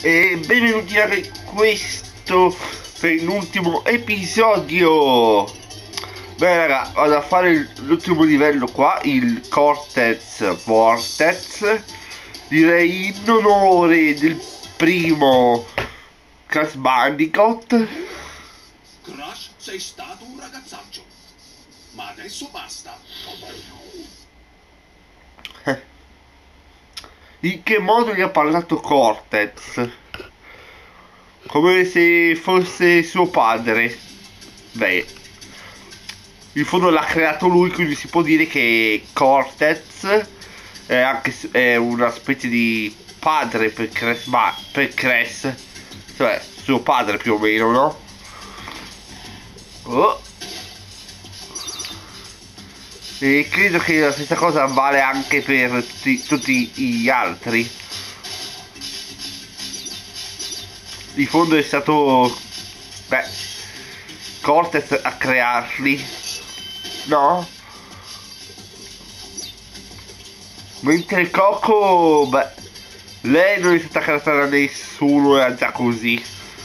E benvenuti a questo penultimo episodio. Beh raga, vado a fare l'ultimo livello qua, il Cortex Vortex. Direi in onore del primo Crash Bandicoot. Crash, sei stato un ragazzaccio, ma adesso basta. In che modo gli ha parlato Cortex? Come se fosse suo padre. Beh, in fondo l'ha creato lui, quindi si può dire che Cortex è anche è una specie di padre per Crash, cioè suo padre più o meno, no? Oh. E credo che la stessa cosa vale anche per tutti gli altri. In fondo è stato, beh, Cortex a crearli, no? Mentre Coco, beh, lei non è stata creata da nessuno, era già così.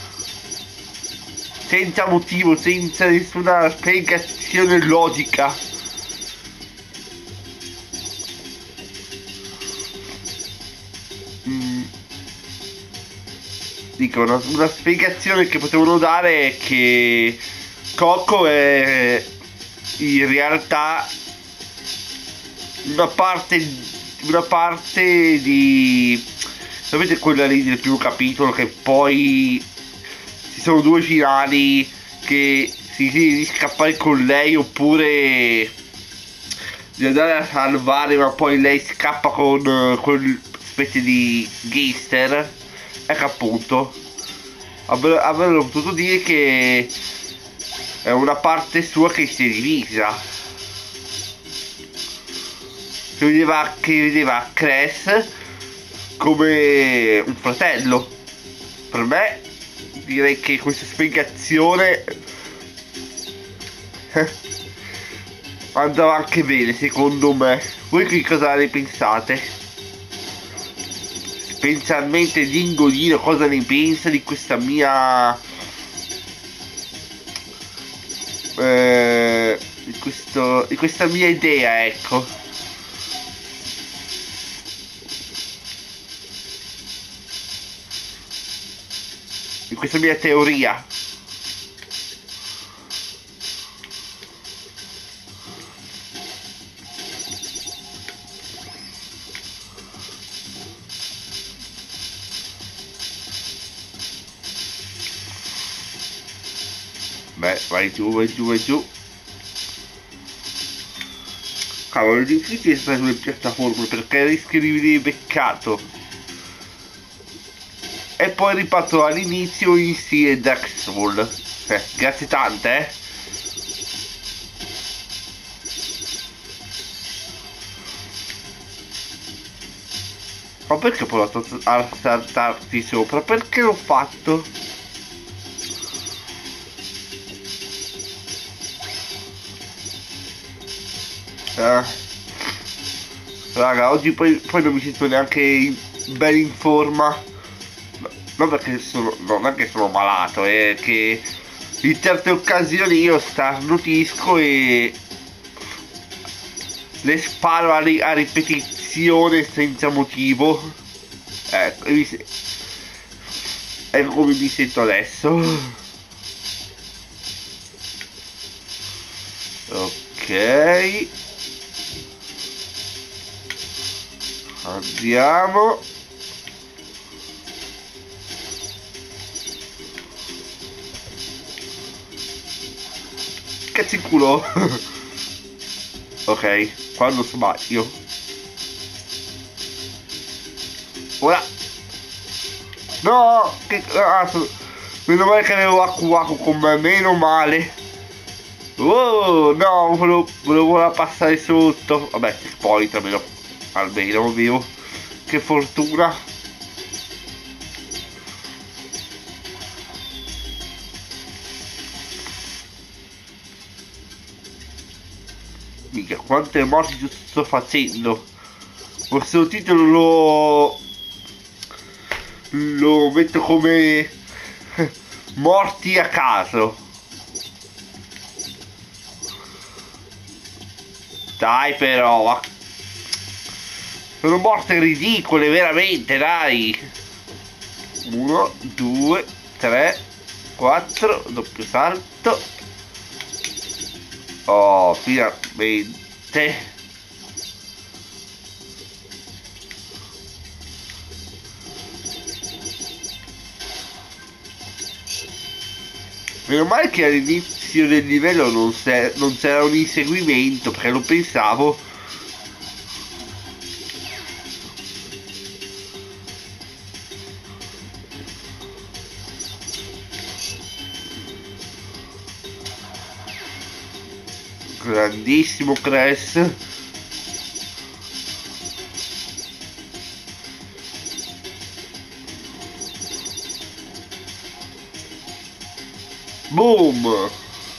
Senza motivo, senza nessuna spiegazione logica. Dico, una spiegazione che potevano dare è che Coco è in realtà una parte di, sapete quella lì del primo capitolo, che poi ci sono due finali che si decide di scappare con lei oppure di andare a salvare, ma poi lei scappa con quel specie di gangster. Ecco appunto, avrebbero potuto dire che è una parte sua che si è divisa, che vedeva Crash come un fratello. Per me direi che questa spiegazione andava anche bene, secondo me. Voi che cosa ne pensate? Specialmente Dingolino, cosa ne pensa di questa mia di questa mia idea, ecco. Di questa mia teoria. Beh, vai giù, vai giù, vai giù. Cavolo, è difficile stare sulle piattaforme perché rischi di venire beccato. E poi riparto all'inizio in stile Dark Souls. Grazie tante, eh. Ma perché ho provato a saltarti sopra? Perché l'ho fatto? Raga, oggi poi non mi sento neanche ben in forma. Non perché non è che sono malato, è che in certe occasioni io starnutisco e le sparo a ripetizione senza motivo. Ecco, ecco come mi sento adesso. Ok. Andiamo. Cazzo in culo. Ok, quando sbaglio. Ora. No! Meno male che avevo Aku con me, meno male. Oh no, volevo passare sotto. Vabbè, spoiler almeno vivo. Che fortuna. Mica, quante morti sto facendo. Questo titolo lo metto come morti a caso. Dai però, ma sono morte ridicole veramente, dai. 1, 2, 3, 4, doppio salto. Oh, finalmente. Meno male che all'inizio del livello non c'era un inseguimento, perché lo pensavo. Grandissimo Crash. Boom.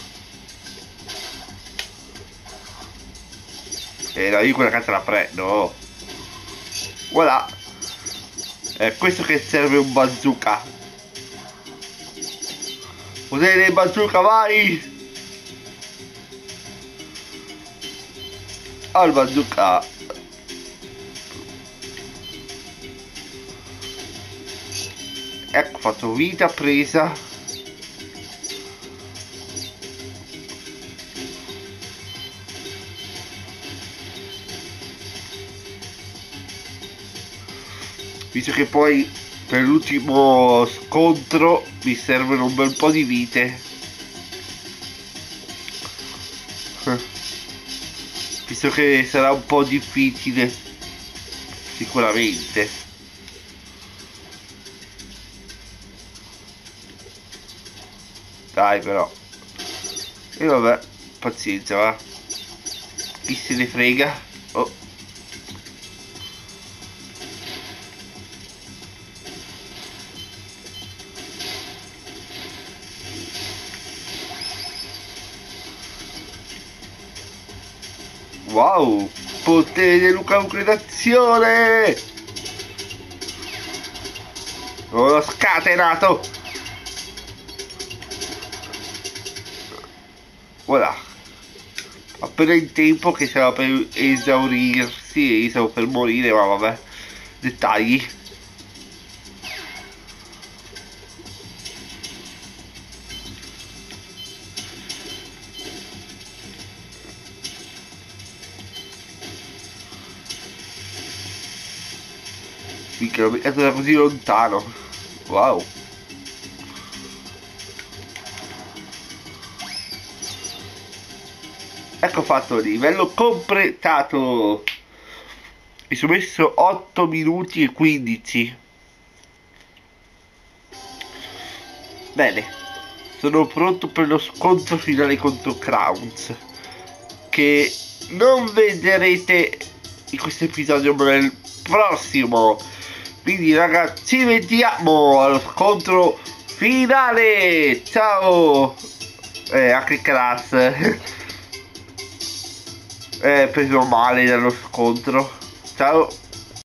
E no, io quella cazzo la prendo. Voilà. È questo che serve un bazooka. Potere del bazooka, vai! Al bazooka. Ecco, ho fatto vita presa. Visto che poi per l'ultimo scontro mi servono un bel po' di vite. Visto che sarà un po' difficile. Sicuramente. Dai però. E vabbè, pazienza, va. Chi se ne frega. Oh. Wow, potere dell'ucrainazione! L'ho scatenato! Voilà. Appena in tempo che stava per esaurirsi e stavo per morire, ma vabbè. Dettagli. Minchia, l'ho beccato da così lontano. Wow. Ecco fatto il livello completato. Mi sono messo 8 minuti e 15. Bene. Sono pronto per lo scontro finale contro Crowns, che non vedrete in questo episodio ma nel prossimo. Quindi ragazzi, ci vediamo allo scontro finale. Ciao. Anche Crash preso male dallo scontro. Ciao.